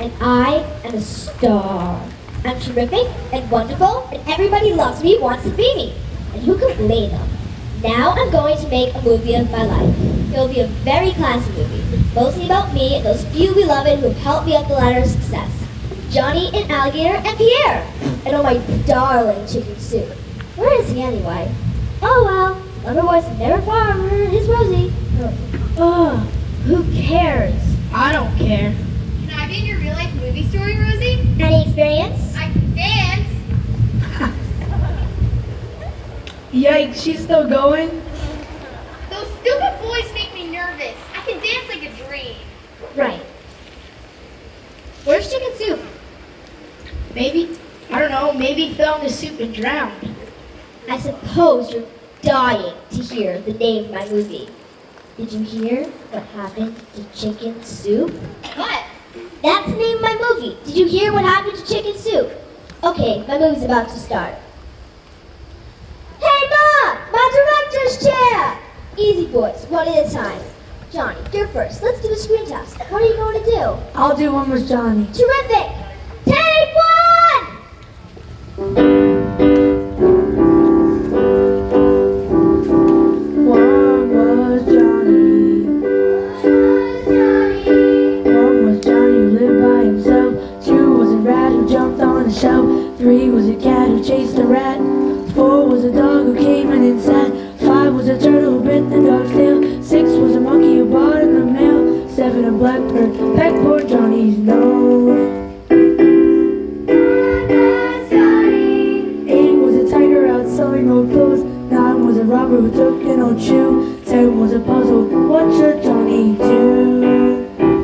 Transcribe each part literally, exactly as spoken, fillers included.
and I am a star. I'm terrific and wonderful, and everybody loves me, wants to be me. And who can blame them? Now I'm going to make a movie of my life. It will be a very classy movie, mostly about me and those few beloved who have helped me up the ladder of success. Johnny and Alligator and Pierre, and oh my darling Chicken Soup. Where is he anyway? Oh well, Loverboy's never far from her and his Rosie. Ugh, who cares? I don't care. Can I be in your real life movie story, Rosie? Any experience? I can dance. Yikes, she's still going? Those stupid boys make me nervous. I can dance like a dream. Right. Where's Chicken Soup? Maybe, I don't know, maybe he fell in the soup and drowned. I suppose you're dying to hear the name of my movie. Did you hear what happened to Chicken Soup? What? That's the name of my movie. Did you hear what happened to Chicken Soup? Okay, my movie's about to start. Hey, Mom! My director's chair! Easy, boys, one at a time. Johnny, you're first. Let's do a screen test. What are you going to do? I'll do one with Johnny. Terrific! Take one! One was Johnny. One was Johnny who lived by himself. Two was a rat who jumped on a shelf. Three was a cat who chased a rat. Four was a dog who came in and sat. Five was a turtle who bit the dog's tail. Six was a monkey who bought in the mail. Seven a blackbird pecked poor Johnny's nose. Eight was a tiger out selling old clothes. Nine was a robber who took an old shoe. Ten was a puzzle. What should Johnny do?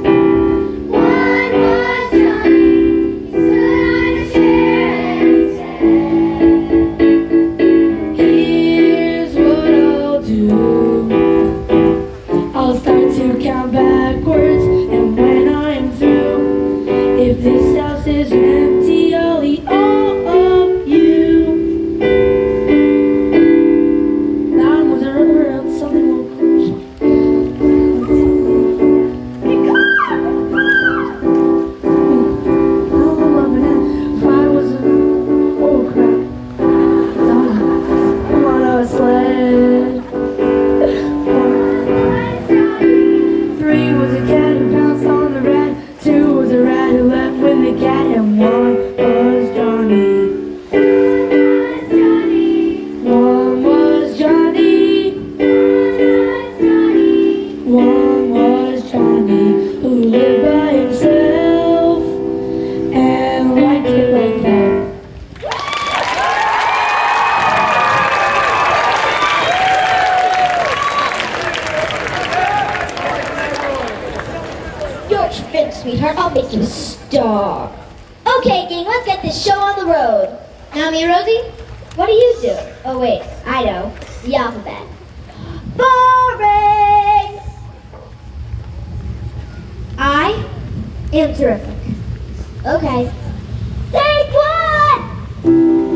Sweetheart, I'll make you a star. Okay, gang, let's get this show on the road. Now, me, Rosie, what do you do? Oh, wait, I know. The alphabet. Boring! I am terrific. Okay. Take one!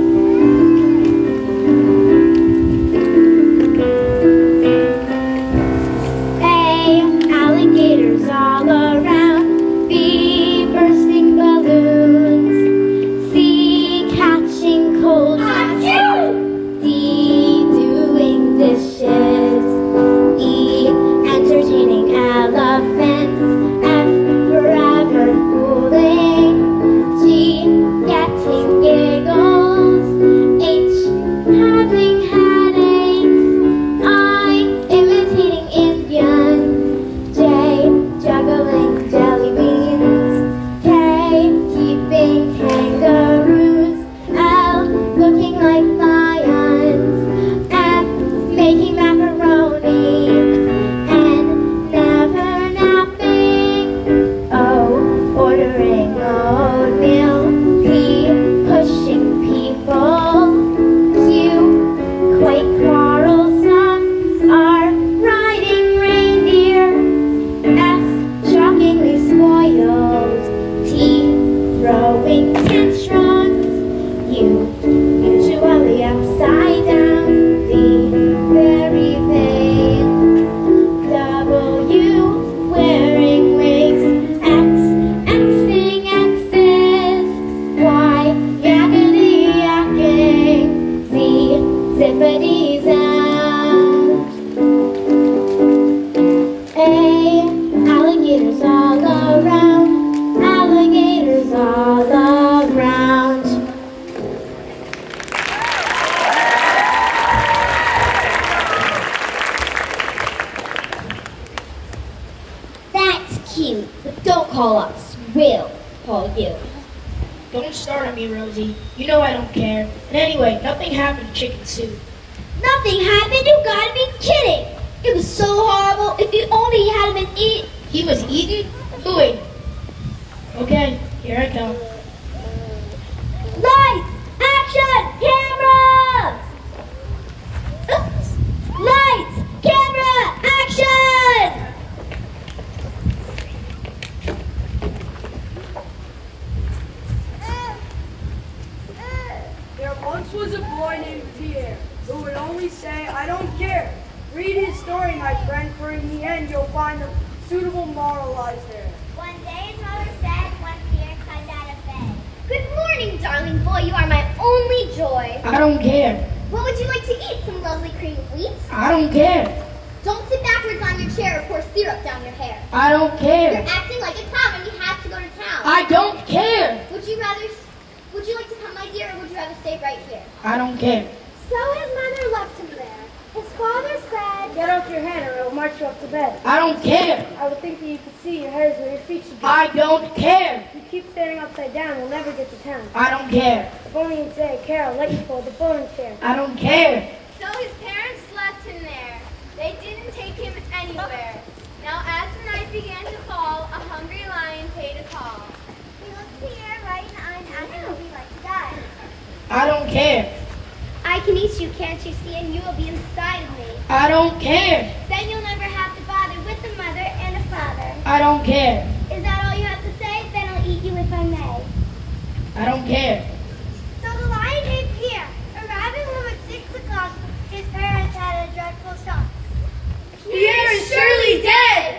A, alligators all around. B, bursting balloons. C, catching cold. D, doing dishes. E, entertaining elephants. F, forever fooling. G, getting giggles. H, having headaches. I, imitating Indians. J, juggling jelly beans. K, keeping kangaroos. L, looking like lions. M, making macaroni. N, never napping. O, ordering oatmeal. P, pushing people. Q, quite quarrelsome. R, riding reindeer. S, shockingly spoiled. T, throwing tantrums. U, usually upside down. V, very vain. W, wearing wigs. X, Xing Don't start on me, Rosie. You know I don't care. And anyway, nothing happened to Chicken Soup. Nothing happened? You gotta be kidding! It was so horrible. If you only had been eaten. He was eaten? Who ate him? Okay, here I come. Lights! Action! Camera! Oops. Lights! Camera! Action! There once was a boy named Pierre who would only say, "I don't care." Read his story, my friend, for in the end you'll find a suitable moral lies there. One day his mother said, when Pierre climbed out of bed, "Good morning, darling boy, you are my only joy." I don't care. What would you like to eat? Some lovely cream of wheat? I don't care. Don't sit backwards on your chair or pour syrup down your hair. I don't care. You're acting like a clown and you have to go to town. I don't care. Would you rather, would you like to come, my dear, or would you rather stay right here? I don't care. So his mother left him there. His father said, Get off your head or it'll march you up to bed. I don't care. I would think that you could see your hairs where your feet should be. I don't care. If you keep standing upside down, we'll never get to town. I don't care. If only you'd say, "Carol, let you fold the folding chair." I don't care. So his parents left him there. They didn't take him anywhere. Now as the night began to fall, a hungry lion paid a call. he looked Pierre right in the eye and asked him if he'd like to die. I don't care. I can eat you, can't you see, and you will be inside of me. I don't care. Then you'll never have to bother with a mother and a father. I don't care. Is that all you have to say? Then I'll eat you if I may. I don't care. So the lion ate Pierre. Arriving home at six o'clock, his parents had a dreadful shock. Pierre is surely dead!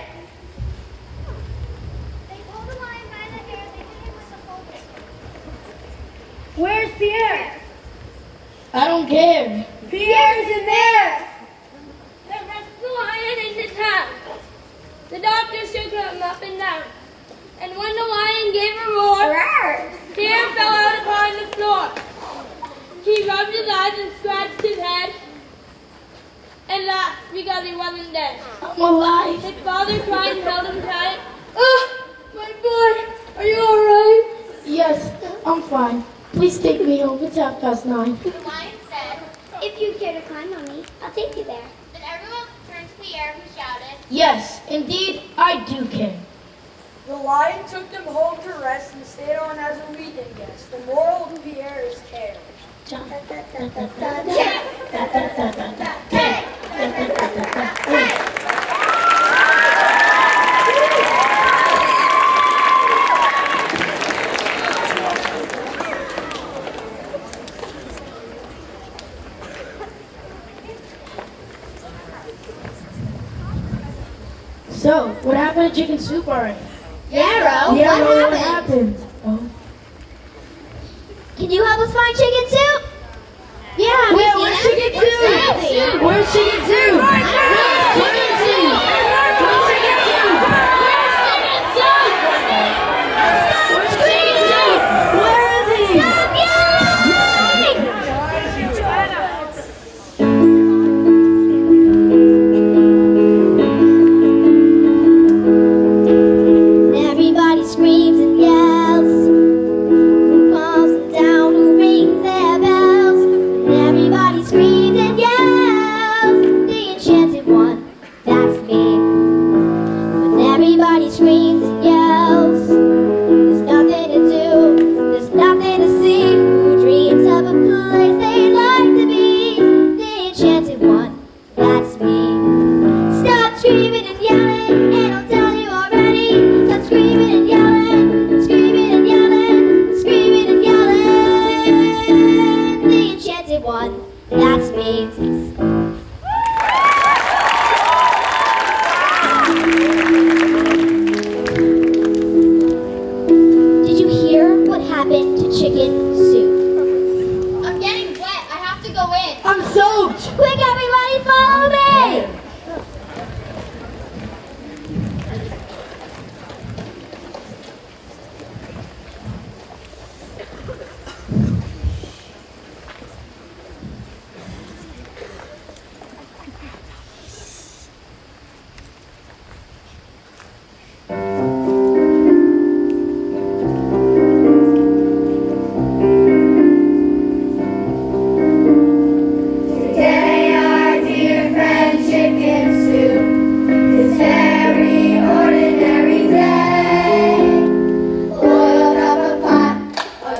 They pulled the lion by the hair, they hit him with a pole. Where's Pierre? I don't care. Pierre's in there! They rushed the lion into town. The doctor shook him up and down. And when the lion gave a roar, Pierre fell out upon the floor. He rubbed his eyes and scratched his head and laughed because he wasn't dead. I'm alive. His father cried and held him tight. Ah, my boy, are you all right? Yes, I'm fine. Please take me home. It's half past nine. The lion said, if you care to climb on me, I'll take you there. Then everyone turned to Pierre, who shouted, Yes, indeed, I do care. The lion took them home to rest and stayed on as a weekend guest. The moral of Pierre is care. So, what happened to Chicken Soup already? Yarrow, Yeah, what well, what happened? happened? Oh. Can you help us find chicken soup? Yeah, Where, we where's see Chicken that. Soup? Exactly. Where's Chicken Soup? Where's Chicken Soup? Where's Chicken Soup? Where's Chicken Soup? Where is he? Everybody screams and yells. Who calls them down? Who rings their bells? Everybody screams and yells. The enchanted one, that's me. When everybody screams and yells, there's nothing to do, there's nothing to see. Who dreams of a place they'd like to be? The enchanted one, that's me. Stop screaming and yelling, and I'll tell you already. Stop screaming and yelling, screaming and yelling, screaming and yelling. The enchanted one, that's me. Did you hear what happened to Chicken Soup? I'm getting wet. I have to go in. I'm soaked. Quick, everybody, follow me!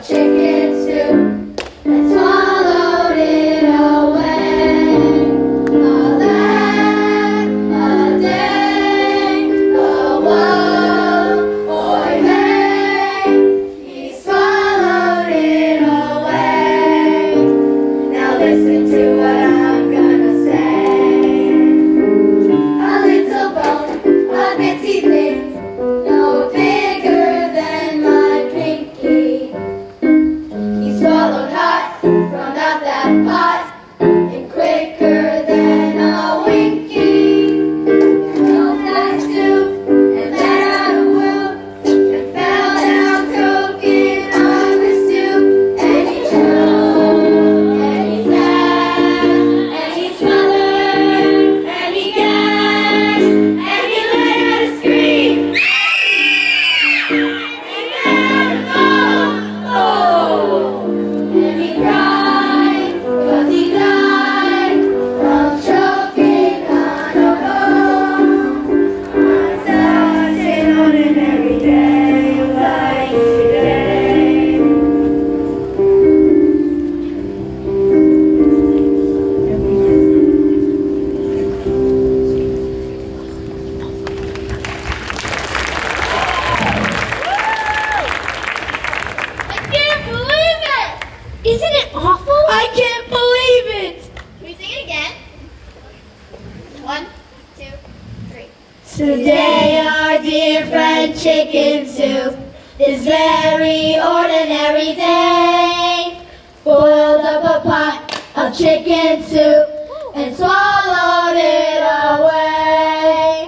Today our dear friend Chicken Soup, this very ordinary day, boiled up a pot of chicken soup and swallowed it away.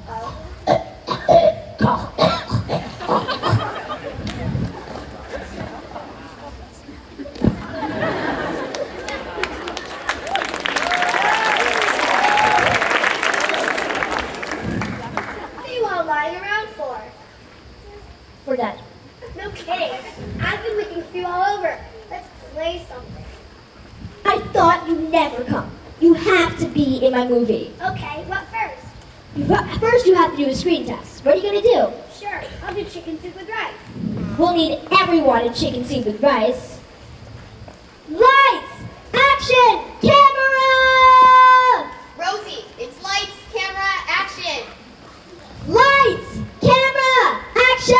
We're done. No kidding. I've been looking for you all over. Let's play something. I thought you'd never come. You have to be in my movie. Okay, what first? You, first you have to do a screen test. What are you going to do? Sure, I'll do chicken soup with rice. We'll need everyone in chicken soup with rice. Lights! Action! Camera! Rosie, it's lights, camera, action. Lights! Camera! Action!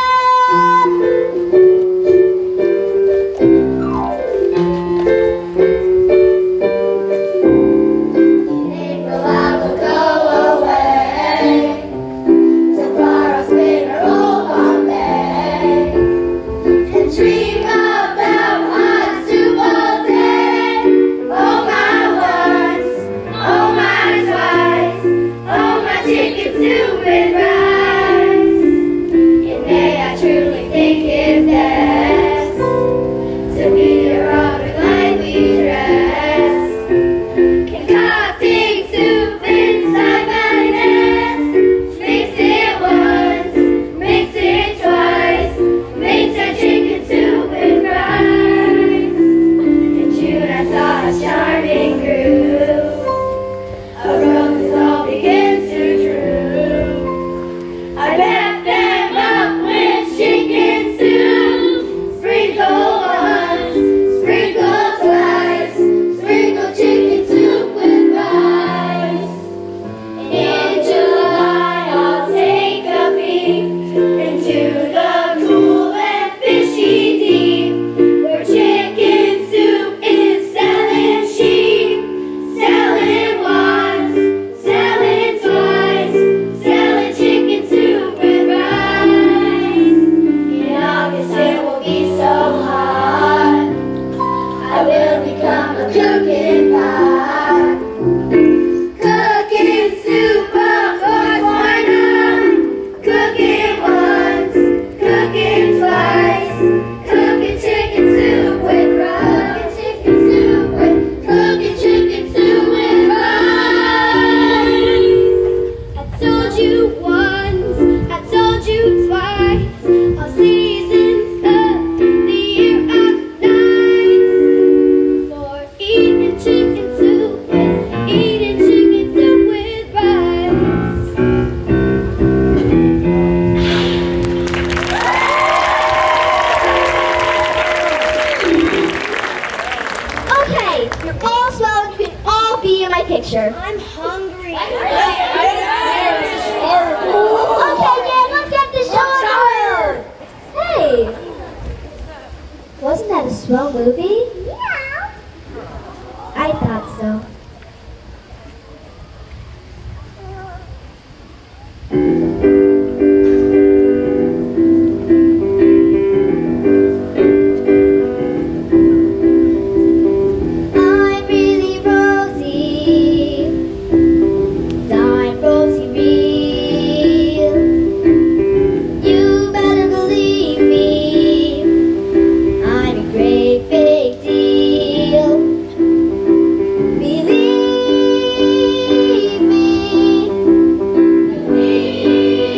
Eating picture. I'm hungry. Okay, yeah, let's get this show started. Hey, wasn't that a swell movie? Yeah. I thought so.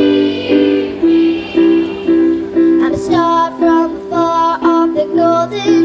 I'm a star from afar off the golden